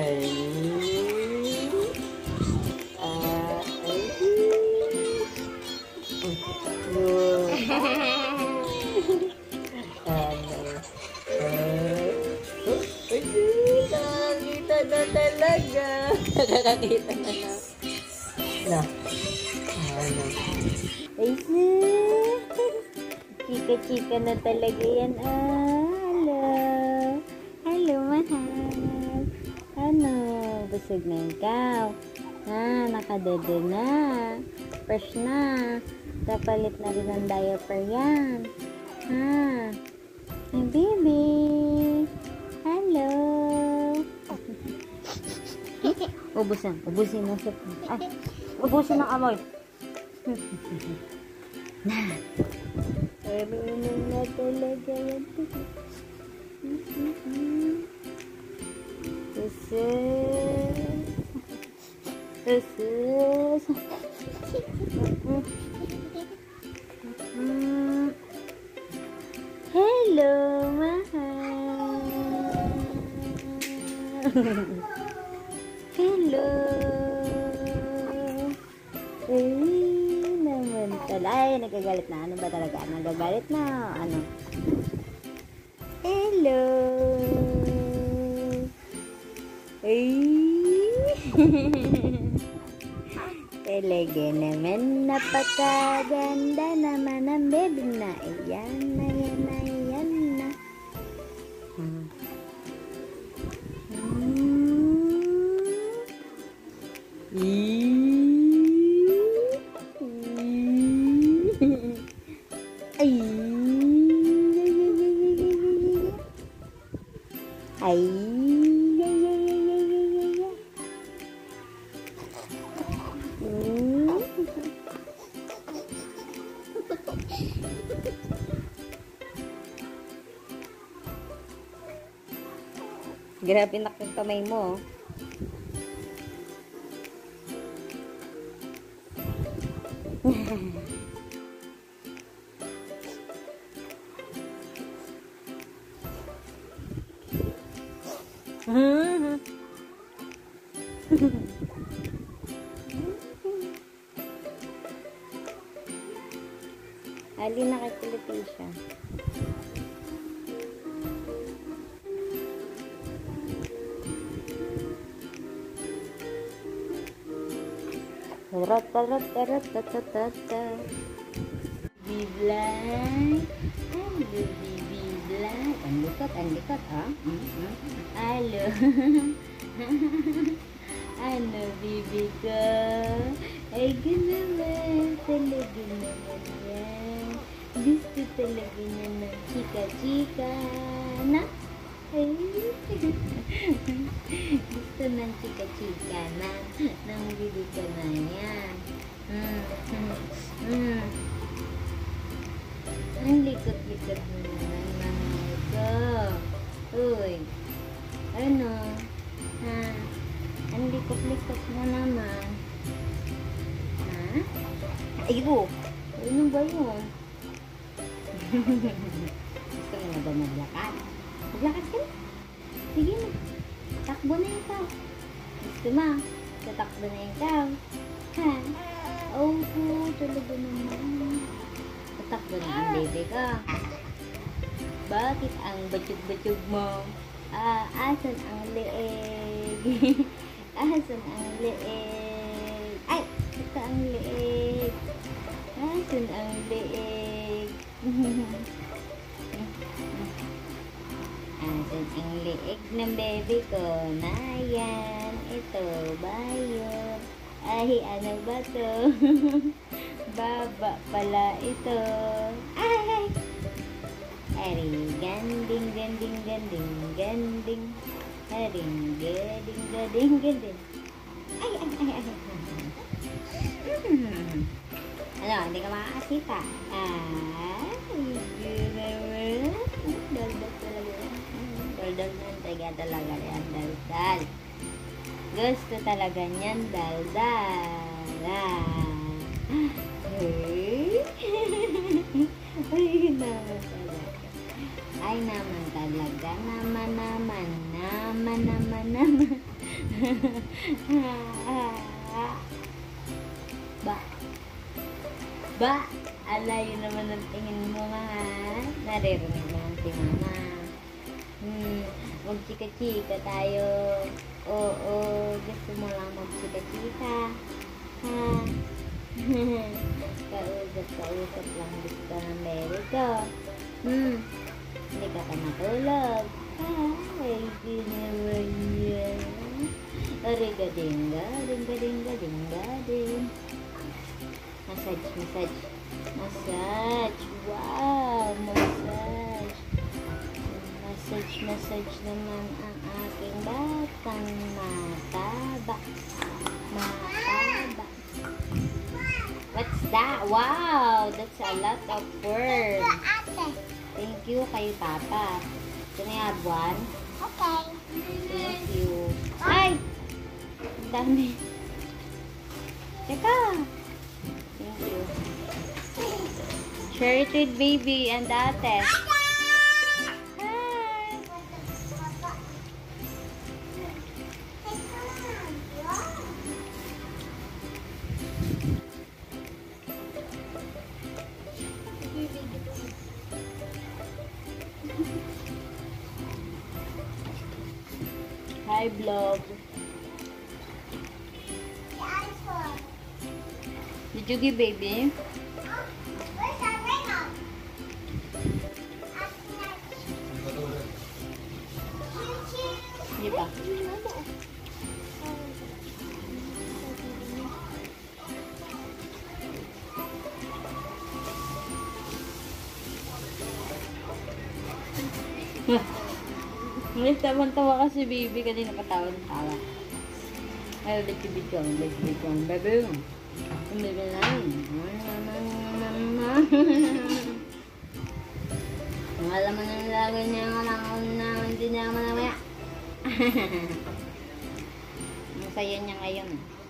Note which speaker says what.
Speaker 1: Ay. Ay. Good. Ano? Ay, nakakita na talaga. Nakakita na na. Na. Ano? Ay, chika-chika na talaga yan. Hello. Hello, mahal. Ano? Busog na ikaw. Nakadede na. Fresh na. Kapalit na rin ang diaper yan. Hey, baby. Hello. Ubusin ng soup. Ay, ubusin ng amoy. Marunong na talaga yan. Usus. Hello, mahal. Hello. Naman talaga. Ay, nagagalit na. Ano ba talaga? Nagagalit na. Ano? Hello. Talaga naman. Napakaganda naman ang baby na. Ayan na, yan na, yan na. Grabe na yung kamay mo. Ali na kay Felicia. Biblay. Biblay. Ang likot, ha? Alo. Ano, bibi ko? Ay, ganaman. Talaga naman yan. Gusto talaga niya ng chika-chika. Na? Ay, gusto ng chika-chika na. Nang bibi ko na yan. Ang likot-likot mo naman, mahal ko. Uy. Ano? Ang likot-likot mo naman. Ayun. Ano ba yun? Gusto mo na ba maglakad? Maglakad ka na? Sige na. Takbo na ikaw. Gusto mo? Tatakbo na ikaw. Talaga naman. Tatakbo na ang baby ka. Bakit ang batyog-batyog mo? Asan ang leeg? Asan ang leeg? Ay! Ito ang leeg. Asan ang leeg? Asan ang leeg ng baby ko? Na yan. Ito ba yun? Ay, ano ba to? Baba pala ito. Ay! Ari, ganding, ganding, ganding, ganding. Haring, gading, gading, gading. Ay. Ano, hindi ka makakasita? Daldal talaga. Daldal na talaga yan, daldal. Gusto talaga niyan, daldal. Ay naman talaga. Naman. Ba? Ba? Alayo naman ang tingin mo, mahal. Naririnig naman si mama. Magchika-chika tayo. Oo, gusto mo lang magchika-chika. Ha? Kausap lang gusto ng baby ko. Hindi ka pa matulog. Ay, ginawa niya. Ariga-dinga, dinga-dinga-dinga din. Massage, massage. Massage. Wow, massage. Massage, massage naman ang aking batang mataba. Mataba. What's that? Wow, that's a lot of words. Thank you kay Papa. Can I have one?
Speaker 2: Okay.
Speaker 1: Thank you. Ay! Ang dami. Teka. Thank you. Share it with baby and ate. Hi! Hi, vlog. Did you give baby? Hindi pa. Ngayon tawa kasi baby kanina katawa ng tawa. Ay, bit-bit yung baby. Ang baby na yun. Ang alam mo na nilagay niya ang alam na hindi niya mamaya. Ang saya niya ngayon.